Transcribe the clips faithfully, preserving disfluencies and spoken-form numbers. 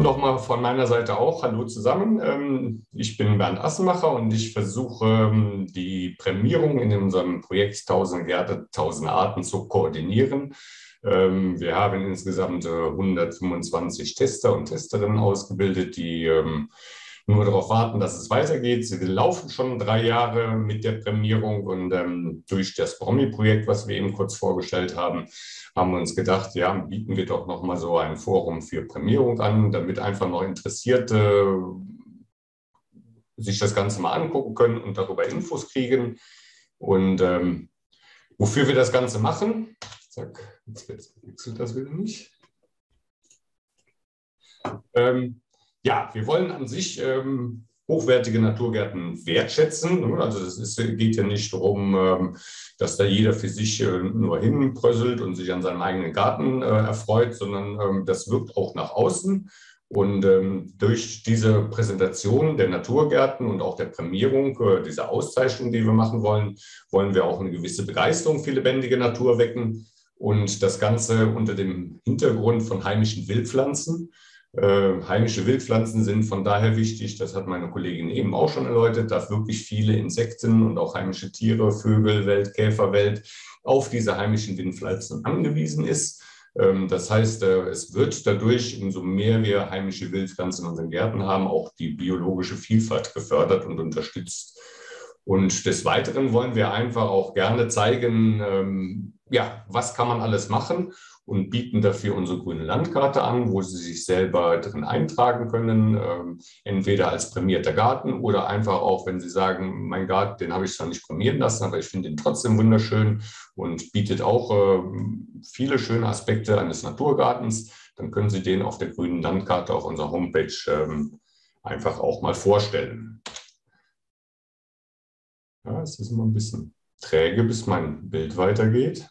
nochmal von meiner Seite auch. Hallo zusammen. Ich bin Bernd Assenmacher und ich versuche, die Prämierung in unserem Projekt tausend Gärten, tausend Arten zu koordinieren. Wir haben insgesamt hundertfünfundzwanzig Tester und Testerinnen ausgebildet, die nur darauf warten, dass es weitergeht. Sie laufen schon drei Jahre mit der Prämierung und ähm, durch das Promi-Projekt, was wir eben kurz vorgestellt haben, haben wir uns gedacht, ja, bieten wir doch noch mal so ein Forum für Prämierung an, damit einfach noch Interessierte sich das Ganze mal angucken können und darüber Infos kriegen. Und ähm, wofür wir das Ganze machen, zack, jetzt wechselt das wieder nicht. Ähm, Ja, wir wollen an sich ähm, hochwertige Naturgärten wertschätzen. Also es geht ja nicht darum, ähm, dass da jeder für sich äh, nur hinbröselt und sich an seinem eigenen Garten äh, erfreut, sondern ähm, das wirkt auch nach außen. Und ähm, durch diese Präsentation der Naturgärten und auch der Prämierung, äh, dieser Auszeichnung, die wir machen wollen, wollen wir auch eine gewisse Begeisterung für lebendige Natur wecken. Und das Ganze unter dem Hintergrund von heimischen Wildpflanzen. Äh, heimische Wildpflanzen sind von daher wichtig, das hat meine Kollegin eben auch schon erläutert, dass wirklich viele Insekten und auch heimische Tiere, Vögelwelt, Käferwelt auf diese heimischen Wildpflanzen angewiesen ist. Ähm, das heißt, äh, es wird dadurch, umso mehr wir heimische Wildpflanzen in unseren Gärten haben, auch die biologische Vielfalt gefördert und unterstützt. Und des Weiteren wollen wir einfach auch gerne zeigen, ähm, ja, was kann man alles machen und bieten dafür unsere grüne Landkarte an, wo Sie sich selber drin eintragen können, ähm, entweder als prämierter Garten oder einfach auch, wenn Sie sagen, mein Garten, den habe ich zwar nicht prämieren lassen, aber ich finde ihn trotzdem wunderschön und bietet auch äh, viele schöne Aspekte eines Naturgartens, dann können Sie den auf der grünen Landkarte auf unserer Homepage ähm, einfach auch mal vorstellen. Ja, es ist immer ein bisschen träge, bis mein Bild weitergeht.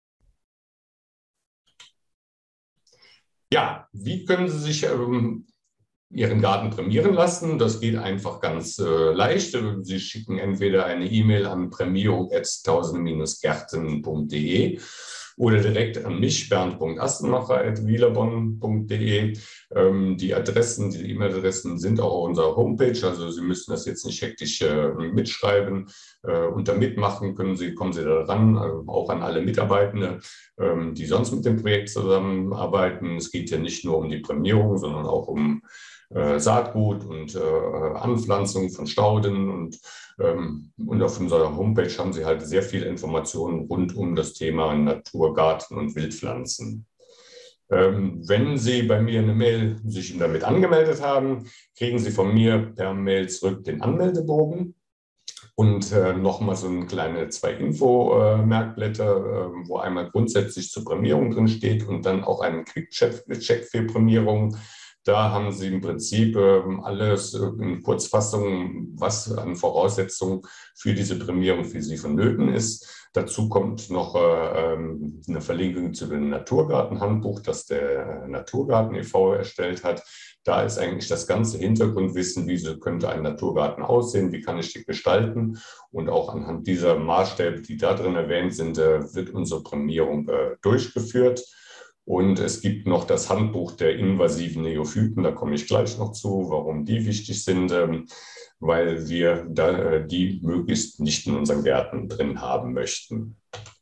Ja, wie können Sie sich ähm, Ihren Garten prämieren lassen? Das geht einfach ganz äh, leicht. Sie schicken entweder eine E-Mail an prämierung at tausend gärten punkt de oder direkt an mich, bernd punkt assenmacher at wielerbonn punkt de. Ähm, die Adressen, die E-Mail-Adressen sind auch auf unserer Homepage, also Sie müssen das jetzt nicht hektisch äh, mitschreiben. Äh, unter Mitmachen können Sie, kommen Sie da ran, äh, auch an alle Mitarbeitende, ähm, die sonst mit dem Projekt zusammenarbeiten. Es geht ja nicht nur um die Prämierung, sondern auch um äh, Saatgut und äh, Anpflanzung von Stauden. Und, ähm, und auf unserer Homepage haben Sie halt sehr viele Informationen rund um das Thema Naturgarten und Wildpflanzen. Ähm, wenn Sie bei mir eine Mail sich damit angemeldet haben, kriegen Sie von mir per Mail zurück den Anmeldebogen und äh, nochmal so eine kleine zwei Info-Merkblätter, äh, wo einmal grundsätzlich zur Prämierung drin steht und dann auch einen Quick-Check für Prämierung. Da haben Sie im Prinzip äh, alles in Kurzfassung, was an Voraussetzungen für diese Prämierung für Sie vonnöten ist. Dazu kommt noch äh, eine Verlinkung zu dem Naturgartenhandbuch, das der Naturgarten e V erstellt hat. Da ist eigentlich das ganze Hintergrundwissen, wie so könnte ein Naturgarten aussehen, wie kann ich die gestalten. Und auch anhand dieser Maßstäbe, die da drin erwähnt sind, äh, wird unsere Prämierung äh, durchgeführt. Und es gibt noch das Handbuch der invasiven Neophyten, da komme ich gleich noch zu, warum die wichtig sind, ähm, weil wir da, äh, die möglichst nicht in unseren Gärten drin haben möchten.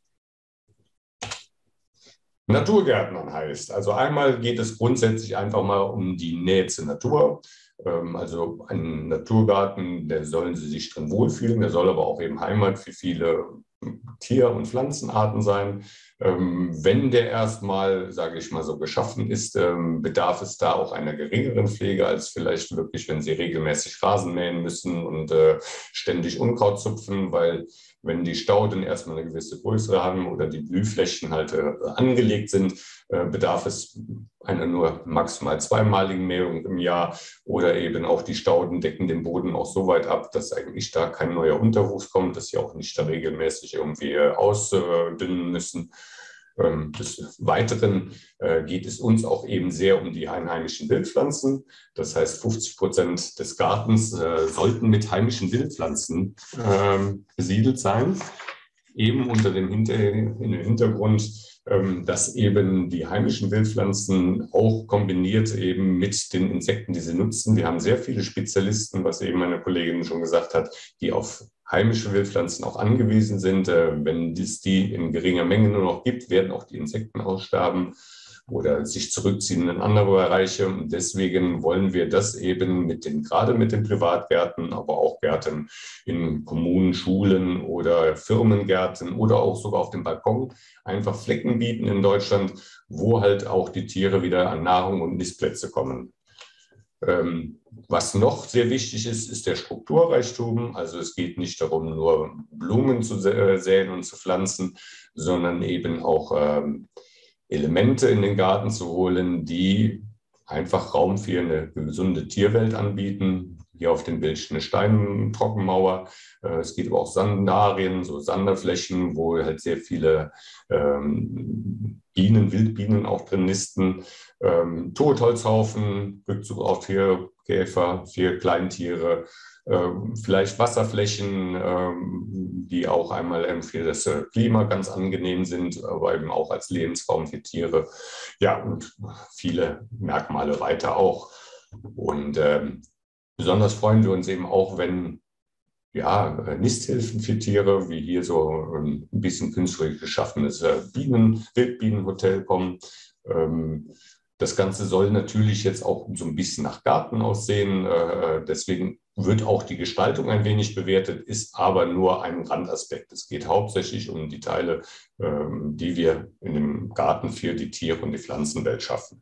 Naturgärtnern heißt, also einmal geht es grundsätzlich einfach mal um die Nähe zur Natur. Ähm, also ein Naturgarten, der sollen Sie sich drin wohlfühlen, der soll aber auch eben Heimat für viele Tier- und Pflanzenarten sein. Ähm, wenn der erstmal, sage ich mal so, geschaffen ist, ähm, bedarf es da auch einer geringeren Pflege als vielleicht wirklich, wenn Sie regelmäßig Rasen mähen müssen und äh, ständig Unkraut zupfen, weil wenn die Stauden erstmal eine gewisse Größe haben oder die Blühflächen halt äh, angelegt sind, äh, bedarf es einer nur maximal zweimaligen Mähung im Jahr oder eben auch die Stauden decken den Boden auch so weit ab, dass eigentlich da kein neuer Unterwuchs kommt, dass sie auch nicht da regelmäßig irgendwie äh, ausdünnen müssen. Ähm, des Weiteren äh, geht es uns auch eben sehr um die einheimischen Wildpflanzen. Das heißt, fünfzig Prozent des Gartens äh, sollten mit heimischen Wildpflanzen ähm, besiedelt sein. eben unter dem Hinter in dem Hintergrund, ähm, dass eben die heimischen Wildpflanzen auch kombiniert eben mit den Insekten, die sie nutzen. Wir haben sehr viele Spezialisten, was eben meine Kollegin schon gesagt hat, die auf heimische Wildpflanzen auch angewiesen sind. Äh, wenn es die in geringer Menge nur noch gibt, werden auch die Insekten aussterben oder sich zurückziehen in andere Bereiche. Und deswegen wollen wir das eben mit den, gerade mit den Privatgärten, aber auch Gärten in Kommunen, Schulen oder Firmengärten oder auch sogar auf dem Balkon einfach Flecken bieten in Deutschland, wo halt auch die Tiere wieder an Nahrung und Nistplätze kommen. Ähm, was noch sehr wichtig ist, ist der Strukturreichtum. Also es geht nicht darum, nur Blumen zu säen und zu pflanzen, sondern eben auch ähm, Elemente in den Garten zu holen, die einfach Raum für eine gesunde Tierwelt anbieten. Hier auf dem Bild eine Steintrockenmauer. Es geht aber auch Sandarien, so Sanderflächen, wo halt sehr viele ähm, Bienen, Wildbienen auch drin nisten. Ähm, Totholzhaufen, Rückzug auf Tierkäfer, für Kleintiere. Ähm, vielleicht Wasserflächen, ähm, die auch einmal für das Klima ganz angenehm sind, aber eben auch als Lebensraum für Tiere. Ja, und viele Merkmale weiter auch. Und ähm, besonders freuen wir uns eben auch, wenn ja, Nisthilfen für Tiere, wie hier so ein bisschen künstlich geschaffenes Bienen, Wildbienenhotel kommen. Ähm, Das Ganze soll natürlich jetzt auch so ein bisschen nach Garten aussehen. Äh, deswegen wird auch die Gestaltung ein wenig bewertet, ist aber nur ein Randaspekt. Es geht hauptsächlich um die Teile, ähm, die wir in dem Garten für die Tiere- und die Pflanzenwelt schaffen.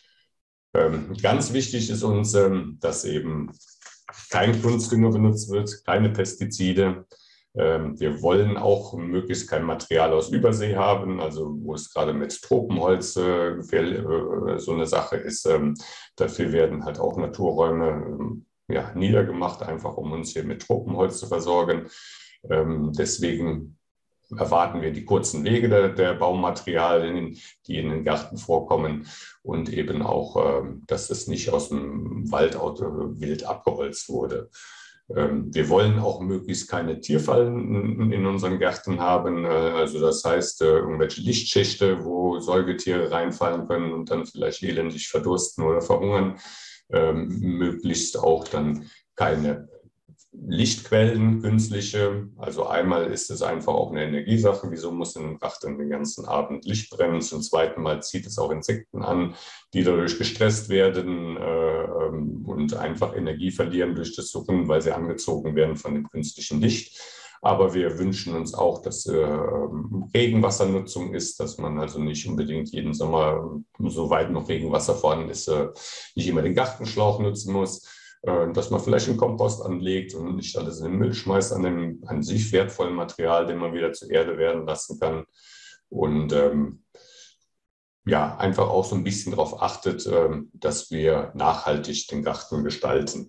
Ähm, ganz wichtig ist uns, ähm, dass eben kein Kunstdünger benutzt wird, keine Pestizide. Ähm, wir wollen auch möglichst kein Material aus Übersee haben, also wo es gerade mit Tropenholz äh, äh, so eine Sache ist. Ähm, dafür werden halt auch Naturräume ähm, ja, niedergemacht, einfach um uns hier mit Tropenholz zu versorgen. Ähm, deswegen erwarten wir die kurzen Wege der, der Baumaterialien, die in den Gärten vorkommen und eben auch, ähm, dass es nicht aus dem Wald wild abgeholzt wurde. Ähm, wir wollen auch möglichst keine Tierfallen in, in unseren Gärten haben, äh, also das heißt äh, irgendwelche Lichtschächte, wo Säugetiere reinfallen können und dann vielleicht elendig verdursten oder verhungern. Ähm, möglichst auch dann keine Lichtquellen, künstliche. Also einmal ist es einfach auch eine Energiesache. Wieso muss in einem Garten den ganzen Abend Licht brennen? Zum zweiten Mal zieht es auch Insekten an, die dadurch gestresst werden äh, und einfach Energie verlieren durch das Suchen, weil sie angezogen werden von dem künstlichen Licht. Aber wir wünschen uns auch, dass äh, Regenwassernutzung ist, dass man also nicht unbedingt jeden Sommer, soweit noch Regenwasser vorhanden ist, äh, nicht immer den Gartenschlauch nutzen muss, dass man vielleicht einen Kompost anlegt und nicht alles in den Müll schmeißt an dem an sich wertvollen Material, den man wieder zur Erde werden lassen kann. Und ähm, ja, einfach auch so ein bisschen darauf achtet, ähm, dass wir nachhaltig den Garten gestalten.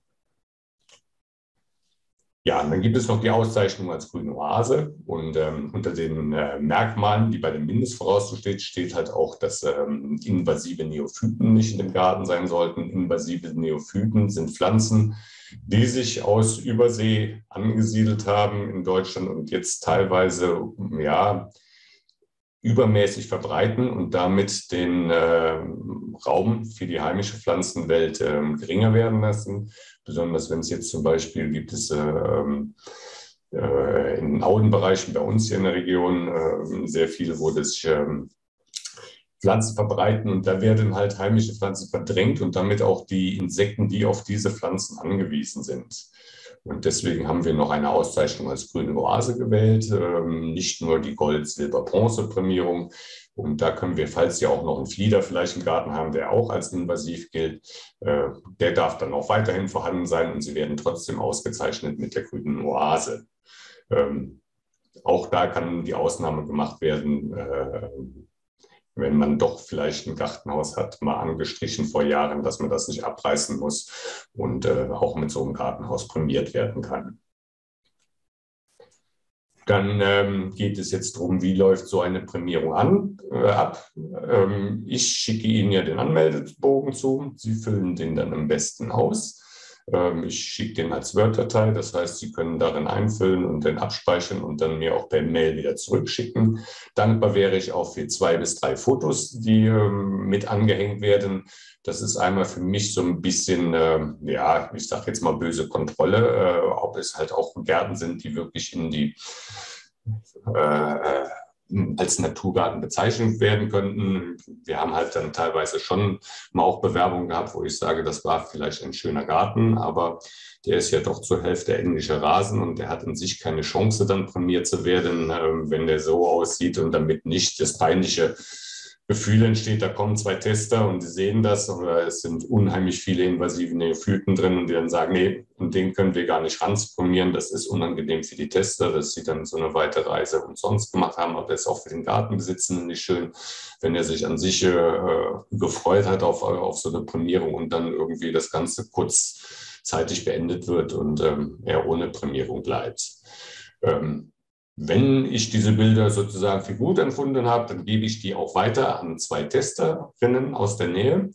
Ja, und dann gibt es noch die Auszeichnung als grüne Oase. Und ähm, unter den äh, Merkmalen, die bei dem Mindestvoraussetzungen steht, steht halt auch, dass ähm, invasive Neophyten nicht in dem Garten sein sollten. Invasive Neophyten sind Pflanzen, die sich aus Übersee angesiedelt haben in Deutschland und jetzt teilweise ja, übermäßig verbreiten und damit den äh, Raum für die heimische Pflanzenwelt äh, geringer werden lassen. Besonders wenn es jetzt zum Beispiel gibt es äh, äh, in den Auenbereichen bei uns hier in der Region äh, sehr viele, wo das äh, Pflanzen verbreiten und da werden halt heimische Pflanzen verdrängt und damit auch die Insekten, die auf diese Pflanzen angewiesen sind. Und deswegen haben wir noch eine Auszeichnung als grüne Oase gewählt, ähm, nicht nur die Gold-, Silber-, Bronze-Prämierung. Und da können wir, falls Sie auch noch einen Flieder vielleicht im Garten haben, der auch als invasiv gilt, äh, der darf dann auch weiterhin vorhanden sein und Sie werden trotzdem ausgezeichnet mit der grünen Oase. Ähm, auch da kann die Ausnahme gemacht werden, äh, wenn man doch vielleicht ein Gartenhaus hat, mal angestrichen vor Jahren, dass man das nicht abreißen muss und äh, auch mit so einem Gartenhaus prämiert werden kann. Dann ähm, geht es jetzt darum, wie läuft so eine Prämierung an, äh, ab. Ähm, ich schicke Ihnen ja den Anmeldebogen zu. Sie füllen den dann am besten aus. Ich schicke den als Word-Datei, das heißt, Sie können darin einfüllen und dann abspeichern und dann mir auch per Mail wieder zurückschicken. Dankbar wäre ich auch für zwei bis drei Fotos, die mit angehängt werden. Das ist einmal für mich so ein bisschen, ja, ich sage jetzt mal böse Kontrolle, ob es halt auch Gärten sind, die wirklich in die äh, als Naturgarten bezeichnet werden könnten. Wir haben halt dann teilweise schon mal auch Bewerbungen gehabt, wo ich sage, das war vielleicht ein schöner Garten, aber der ist ja doch zur Hälfte englischer Rasen und der hat in sich keine Chance, dann prämiert zu werden, wenn der so aussieht und damit nicht das peinliche Gefühl entsteht, da kommen zwei Tester und die sehen das, oder es sind unheimlich viele invasive Neophyten drin und die dann sagen, nee, und den können wir gar nicht ransprämieren, das ist unangenehm für die Tester, dass sie dann so eine weite Reise umsonst gemacht haben, aber das ist auch für den Gartenbesitzenden nicht schön, wenn er sich an sich äh, gefreut hat auf, auf so eine Prämierung und dann irgendwie das Ganze kurzzeitig beendet wird und ähm, er ohne Prämierung bleibt. Ähm, Wenn ich diese Bilder sozusagen für gut empfunden habe, dann gebe ich die auch weiter an zwei Testerinnen aus der Nähe.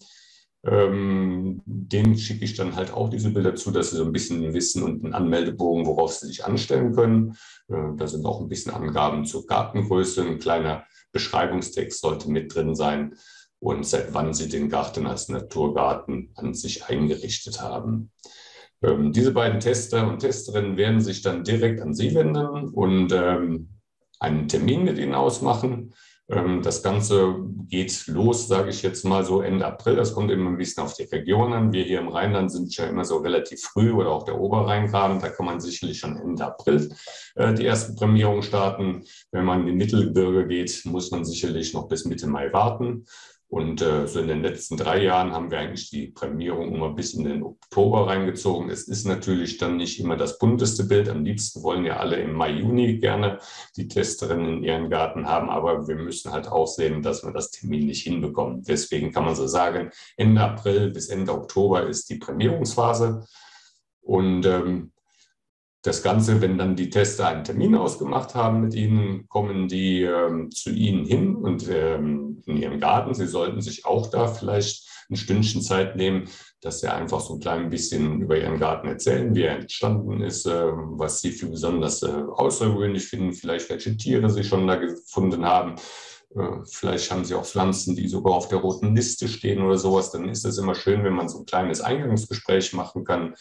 Ähm, denen schicke ich dann halt auch diese Bilder zu, dass sie so ein bisschen wissen und einen Anmeldebogen, worauf sie sich anstellen können. Äh, da sind auch ein bisschen Angaben zur Gartengröße, ein kleiner Beschreibungstext sollte mit drin sein und seit wann sie den Garten als Naturgarten an sich eingerichtet haben. Ähm, diese beiden Tester und Testerinnen werden sich dann direkt an Sie wenden und ähm, einen Termin mit Ihnen ausmachen. Ähm, das Ganze geht los, sage ich jetzt mal so Ende April. Das kommt immer ein bisschen auf die Region an. Wir hier im Rheinland sind ja immer so relativ früh oder auch der Oberrheingraben. Da kann man sicherlich schon Ende April äh, die ersten Prämierungen starten. Wenn man in die Mittelgebirge geht, muss man sicherlich noch bis Mitte Mai warten. Und äh, so in den letzten drei Jahren haben wir eigentlich die Prämierung immer bis in den Oktober reingezogen. Es ist natürlich dann nicht immer das bunteste Bild. Am liebsten wollen ja alle im Mai, Juni gerne die Testerinnen in ihren Garten haben. Aber wir müssen halt auch sehen, dass wir das Termin nicht hinbekommen. Deswegen kann man so sagen, Ende April bis Ende Oktober ist die Prämierungsphase. Und ähm, das Ganze, wenn dann die Tester einen Termin ausgemacht haben mit Ihnen, kommen die ähm, zu Ihnen hin und ähm, in Ihrem Garten. Sie sollten sich auch da vielleicht ein Stündchen Zeit nehmen, dass Sie einfach so ein klein bisschen über Ihren Garten erzählen, wie er entstanden ist, äh, was Sie für besonders äh, außergewöhnlich finden, vielleicht welche Tiere Sie schon da gefunden haben. Äh, vielleicht haben Sie auch Pflanzen, die sogar auf der roten Liste stehen oder sowas. Dann ist es immer schön, wenn man so ein kleines Eingangsgespräch machen kann,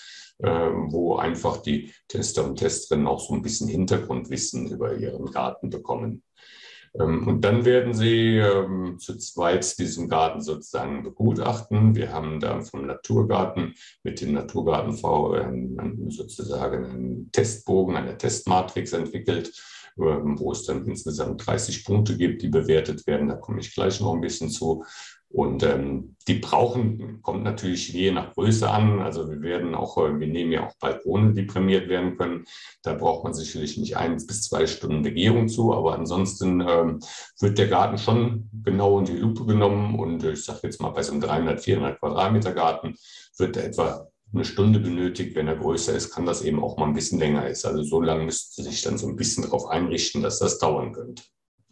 wo einfach die Tester und Testerinnen auch so ein bisschen Hintergrundwissen über ihren Garten bekommen. Und dann werden sie zu zweit diesen Garten sozusagen begutachten. Wir haben da vom Naturgarten mit dem Naturgarten-V sozusagen einen Testbogen, eine Testmatrix entwickelt, wo es dann insgesamt dreißig Punkte gibt, die bewertet werden. Da komme ich gleich noch ein bisschen zu. Und ähm, die brauchen, kommt natürlich je nach Größe an. Also wir werden auch, wir nehmen ja auch Balkone, die prämiert werden können. Da braucht man sicherlich nicht ein bis zwei Stunden Begehung zu. Aber ansonsten ähm, wird der Garten schon genau in die Lupe genommen. Und ich sage jetzt mal, bei so einem dreihundert, vierhundert Quadratmeter Garten wird da etwa eine Stunde benötigt. Wenn er größer ist, kann das eben auch mal ein bisschen länger ist. Also so lange müsste sich dann so ein bisschen darauf einrichten, dass das dauern könnte.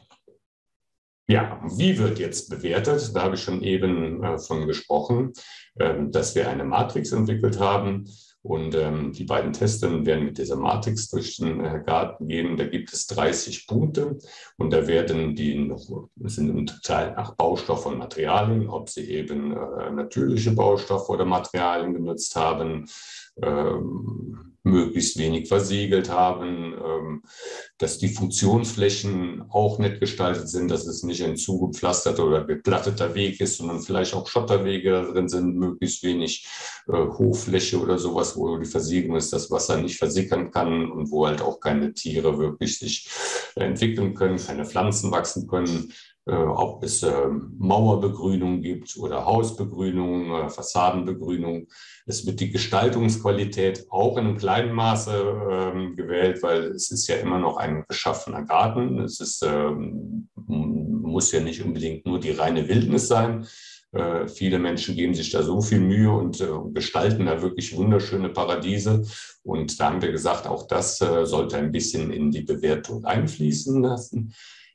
Ja, wie wird jetzt bewertet? Da habe ich schon eben äh, von gesprochen, ähm, dass wir eine Matrix entwickelt haben und ähm, die beiden Tester werden mit dieser Matrix durch den äh, Garten gehen. Da gibt es dreißig Punkte und da werden die noch, sind unterteilt nach Baustoff und Materialien, ob sie eben äh, natürliche Baustoffe oder Materialien genutzt haben, ähm, möglichst wenig versiegelt haben, ähm, dass die Funktionsflächen auch nett gestaltet sind, dass es nicht ein zugepflasterter oder geplatteter Weg ist, sondern vielleicht auch Schotterwege da drin sind, möglichst wenig äh, Hochfläche oder sowas, wo die Versiegelung ist, das Wasser nicht versickern kann und wo halt auch keine Tiere wirklich sich äh, entwickeln können, keine Pflanzen wachsen können. Äh, ob es äh, Mauerbegrünung gibt oder Hausbegrünung, äh, Fassadenbegrünung. Es wird die Gestaltungsqualität auch in einem kleinen Maße äh, gewählt, weil es ist ja immer noch ein geschaffener Garten. Es ist, äh, muss ja nicht unbedingt nur die reine Wildnis sein. Äh, viele Menschen geben sich da so viel Mühe und äh, gestalten da wirklich wunderschöne Paradiese. Und da haben wir gesagt, auch das äh, sollte ein bisschen in die Bewertung einfließen lassen.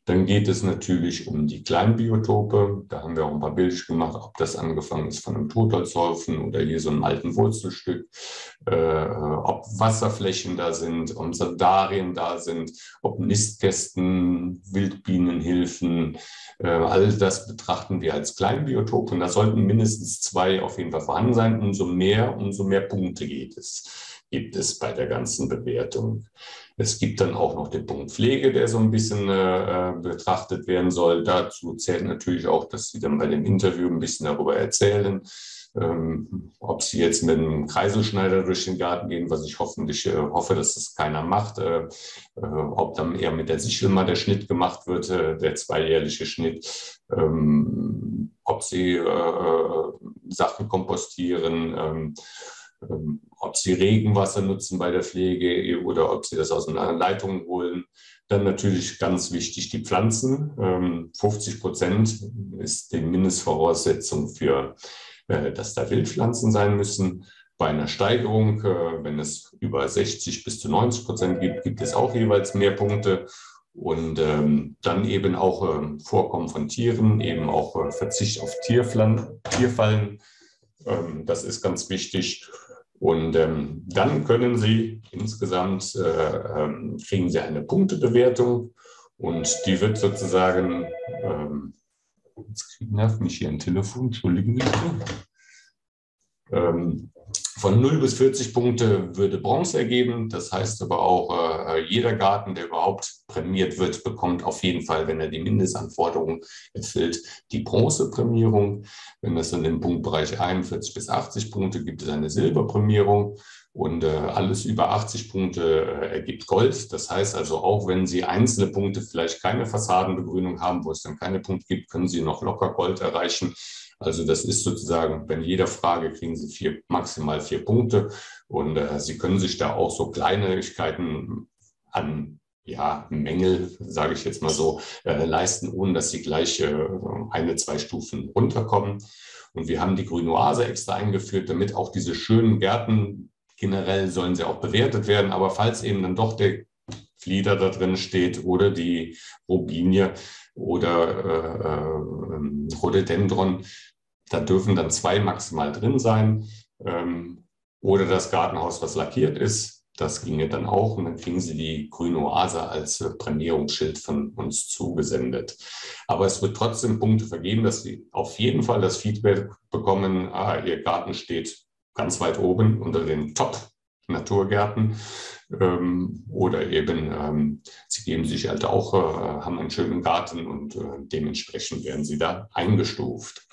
Dann geht es natürlich um die Kleinbiotope. Da haben wir auch ein paar Bilder gemacht, ob das angefangen ist von einem Totholzhaufen oder hier so einem alten Wurzelstück, äh, ob Wasserflächen da sind, ob Saldarien da sind, ob Nistkästen, Wildbienenhilfen. Äh, all das betrachten wir als Kleinbiotop und da sollten mindestens zwei auf jeden Fall vorhanden sein. Umso mehr, umso mehr Punkte geht es, gibt es bei der ganzen Bewertung. Es gibt dann auch noch den Punkt Pflege, der so ein bisschen äh, betrachtet werden soll. Dazu zählt natürlich auch, dass Sie dann bei dem Interview ein bisschen darüber erzählen, ähm, ob Sie jetzt mit einem Kreiselschneider durch den Garten gehen, was ich hoffentlich äh, hoffe, dass das keiner macht, äh, äh, ob dann eher mit der Sichel mal der Schnitt gemacht wird, äh, der zweijährliche Schnitt, ähm, ob Sie äh, Sachen kompostieren, ähm, ob Sie Regenwasser nutzen bei der Pflege oder ob Sie das aus einer Leitung holen. Dann natürlich ganz wichtig die Pflanzen. fünfzig Prozent ist die Mindestvoraussetzung für, dass da Wildpflanzen sein müssen. Bei einer Steigerung, wenn es über sechzig bis zu neunzig Prozent gibt, gibt es auch jeweils mehr Punkte. Und ähm, dann eben auch äh, Vorkommen von Tieren, eben auch äh, Verzicht auf Tierflan Tierfallen. Ähm, das ist ganz wichtig. Und ähm, dann können Sie insgesamt, äh, ähm, kriegen Sie eine Punktebewertung und die wird sozusagen, ähm, jetzt nervt mich hier ein Telefon, entschuldigen Sie bitte. Ähm, von null bis vierzig Punkte würde Bronze ergeben. Das heißt aber auch, äh, jeder Garten, der überhaupt prämiert wird, bekommt auf jeden Fall, wenn er die Mindestanforderungen erfüllt, die Bronzeprämierung. Wenn das in dem Punktbereich einundvierzig bis achtzig Punkte gibt es eine Silberprämierung. Und äh, alles über achtzig Punkte äh, ergibt Gold. Das heißt also, auch wenn Sie einzelne Punkte vielleicht keine Fassadenbegrünung haben, wo es dann keine Punkte gibt, können Sie noch locker Gold erreichen. Also das ist sozusagen, bei jeder Frage kriegen Sie vier, maximal vier Punkte. Und äh, Sie können sich da auch so Kleinigkeiten an ja, Mängel, sage ich jetzt mal so, äh, leisten, ohne dass Sie gleich äh, eine, zwei Stufen runterkommen. Und wir haben die Grüne Oase extra eingeführt, damit auch diese schönen Gärten, generell sollen sie auch bewertet werden, aber falls eben dann doch der Flieder da drin steht oder die Robinie oder äh, äh, Rhododendron, da dürfen dann zwei maximal drin sein. Ähm, oder das Gartenhaus, was lackiert ist, das ginge dann auch. Und dann kriegen Sie die Grüne Oase als äh, Prämierungsschild von uns zugesendet. Aber es wird trotzdem Punkte vergeben, dass Sie auf jeden Fall das Feedback bekommen, ah, Ihr Garten steht ganz weit oben unter den Top-Naturgärten. Ähm, oder eben, ähm, Sie geben sich halt auch, äh, haben einen schönen Garten und äh, dementsprechend werden Sie da eingestuft.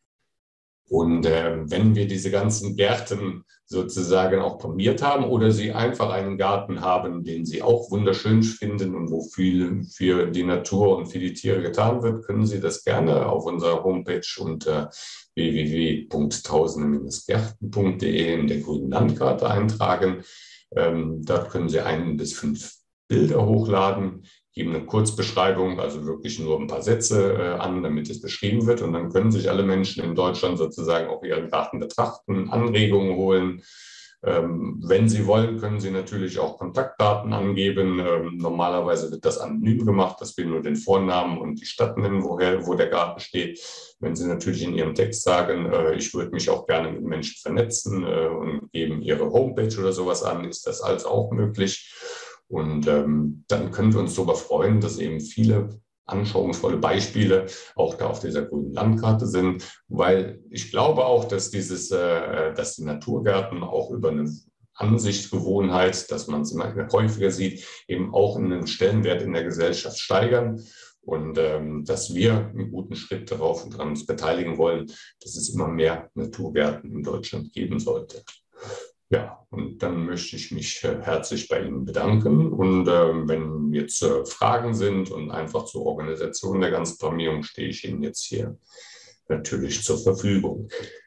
Und äh, wenn wir diese ganzen Gärten sozusagen auch prämiert haben oder Sie einfach einen Garten haben, den Sie auch wunderschön finden und wo viel für die Natur und für die Tiere getan wird, können Sie das gerne auf unserer Homepage unter w w w punkt tausende Gärten punkt de in der grünen Landkarte eintragen. Ähm, dort können Sie ein bis fünf Bilder hochladen, geben eine Kurzbeschreibung, also wirklich nur ein paar Sätze äh, an, damit es beschrieben wird. Und dann können sich alle Menschen in Deutschland sozusagen auch ihren Garten betrachten, Anregungen holen. Ähm, wenn Sie wollen, können Sie natürlich auch Kontaktdaten angeben. Ähm, normalerweise wird das anonym gemacht, dass wir nur den Vornamen und die Stadt nennen, woher, wo der Garten steht. Wenn Sie natürlich in Ihrem Text sagen, äh, ich würde mich auch gerne mit Menschen vernetzen äh, und geben Ihre Homepage oder sowas an, ist das alles auch möglich. Und ähm, dann können wir uns darüber freuen, dass eben viele anschauungsvolle Beispiele auch da auf dieser grünen Landkarte sind, weil ich glaube auch, dass dieses, äh, dass die Naturgärten auch über eine Ansichtsgewohnheit, dass man es immer häufiger sieht, eben auch einen Stellenwert in der Gesellschaft steigern und ähm, dass wir einen guten Schritt darauf und daran uns beteiligen wollen, dass es immer mehr Naturgärten in Deutschland geben sollte. Ja, und dann möchte ich mich äh, herzlich bei Ihnen bedanken. Und äh, wenn jetzt äh, Fragen sind und einfach zur Organisation der ganzen Prämierung, stehe ich Ihnen jetzt hier natürlich zur Verfügung.